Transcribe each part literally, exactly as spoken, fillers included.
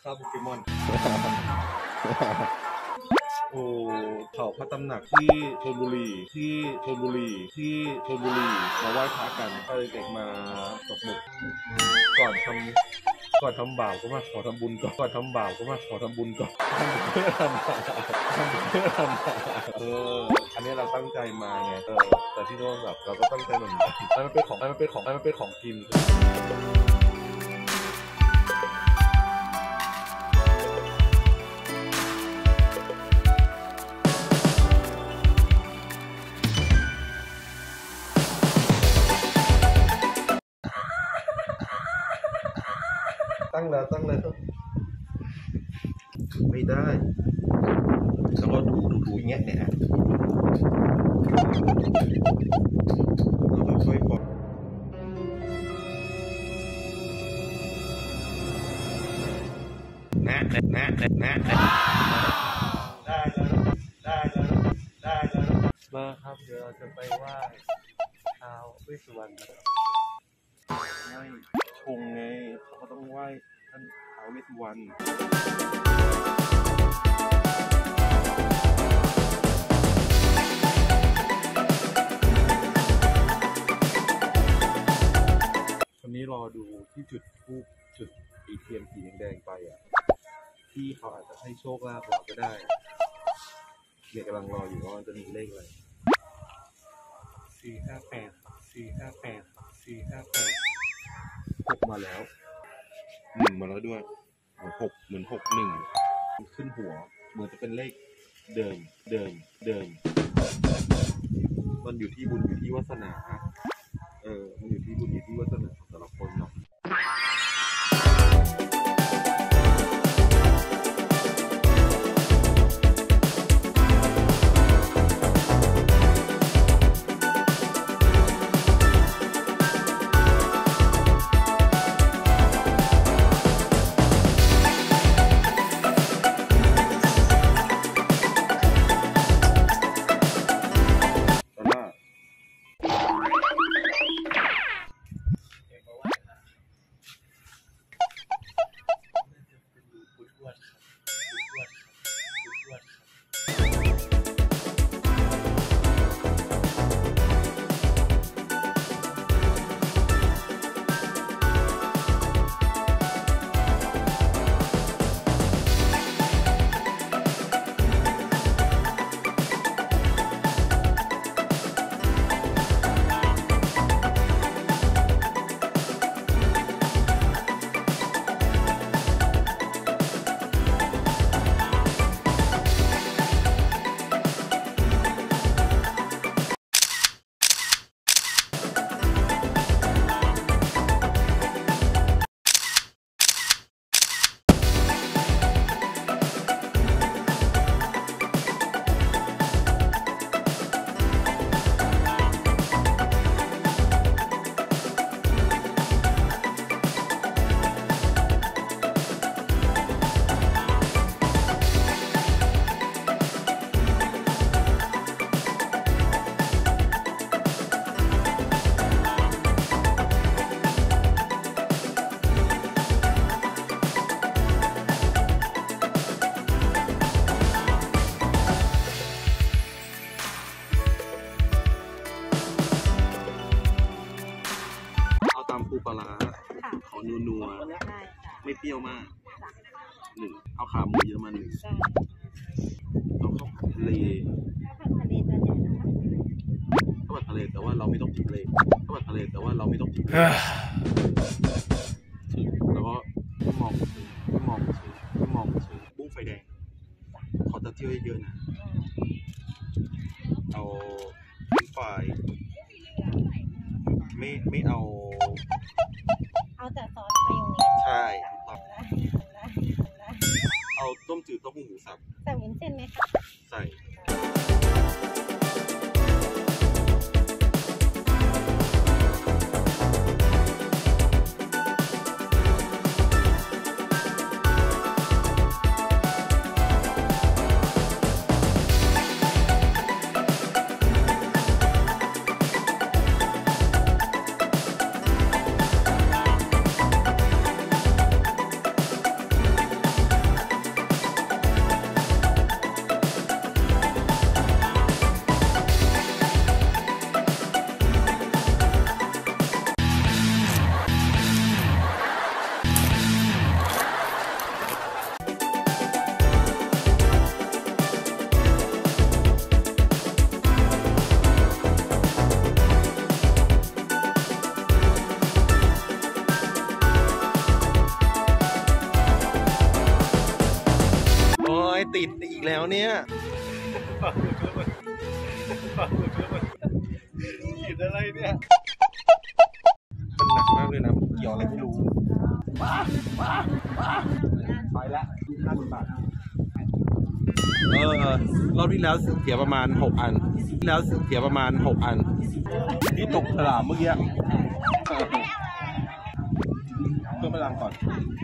ฆ่าโปเกมอนโอ้เผาพระตำหนักที่ชลบุรีที่ชลบุรีที่ชลบุรีมาไหว้พระกันก็เลยเด็กมาตกหมึกก่อนทำก่อนทำบ่าวก็มาขอทำบุญก่อนก่อนทำบ่าวก็มาขอทำบุญก่อนทำเพื่อทำทำเพื่อทำเอออันนี้เราตั้งใจมาไงเออแต่ที่โน่นแบบเราก็ตั้งใจเหมือนกันมันเป็นของมันเป็นของมันเป็นของกินตั้งแล้วตั้งแล้วไม่ได้แล้วก็ถูถูถูอย่างเงี้ยเนี่ยเราค่อยๆปล่อยนะนะนะนะได้แล้วได้แล้วได้แล้วมาครับเดี๋ยวเราจะไปไหว้ท้าวเวสสุวรรณไหว้ชงไงเขาก็ต้องไหว้ท่านท้าวเวสสุวรรณวันนี้รอดูที่จุดทูบจุดอีเทียนสีแดงๆไปอ่ะที่เขาอาจจะให้โชคลาภเราก็ได้เนี่ยกำลังรออยู่ว่าจะมีเลขอะไรสี่ห้าแปดสี่ห้าแปดสี่ห้าแปดหกมาแล้วหนึ่งมาแล้วด้วยเหมือนหกเหมือนหกหนึ่งขึ้นหัวเหมือนจะเป็นเลขเดิมเดิมเดิมมันอยู่ที่บุญอยู่ที่วาสนาเออมันอยู่ที่บุญอยู่ที่วาสนาของแต่ละคนเนาะปูปลาร้าขอนัวนัวไม่เปรี้ยวมากหนึ่งเอาขาหมูเยอะมาหนึ่งเอาข้าวผัดทะเลข้าวผัดทะเลแต่ว่าเราไม่ต้องกินทะเลข้าวผัดทะเลแต่ว่าเราไม่ต้องกินแล้วก็มองมองมองบุ้งไฟแดงขอตะเกียบเยอะๆนะเอาเป็นไฟไม่ไม่เอาเอาแต่ซอสมายองเนสใช่ถูกต้องเอาต้มจืดเต้าหู้หมูสับใส่วุ้นเส้นไหมคะใส่เนี่ยขีดอะไรเนี่ยมันหนักมากเลยนะเกี่ยวอะไรไม่รู้ไปแล้วห้าสิบบาทเออรอบที่แล้วเสียประมาณหกอันที่แล้วเสียประมาณหกอันที่ตกฉลามเมื่อกี้เพิ่มพลังก่อน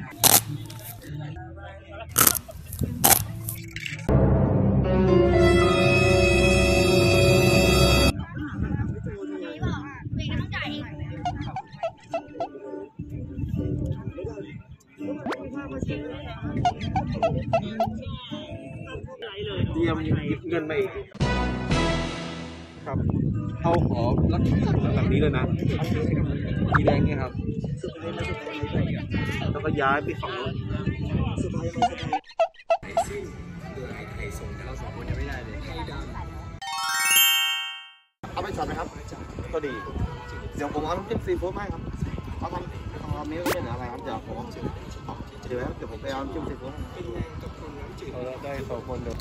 เตรียมหยิบเงินมาอีกครับเอาขอลักแบบนี้เลยนะสีแดงนี่ครับแล้วก็ย้ายไปฝั่งโน้นเอาไปจัดไหมครับก็ดีเดี๋ยวผมเอาน้ำจิ้มซีฟู้ดให้ครับเอาทำเอาเมนูเป็นอะไรครับเดี๋ยวผมเดี๋ยวเดี๋ยวผมไปเอาน้ำจิ้มซีฟู้ดเราได้สองคนเดี๋ยว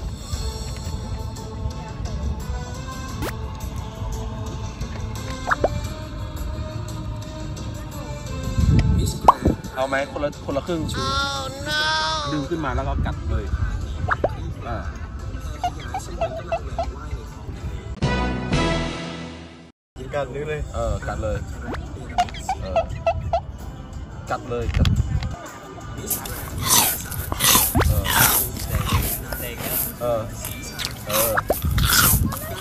เอาไหมคนละคนละครึ่ง oh, no. ดึงขึ้นมาแล้วก็กัดเลยอ่ากัดเลยเออกัดเลยเออกัดเลยกัดเออเออเออ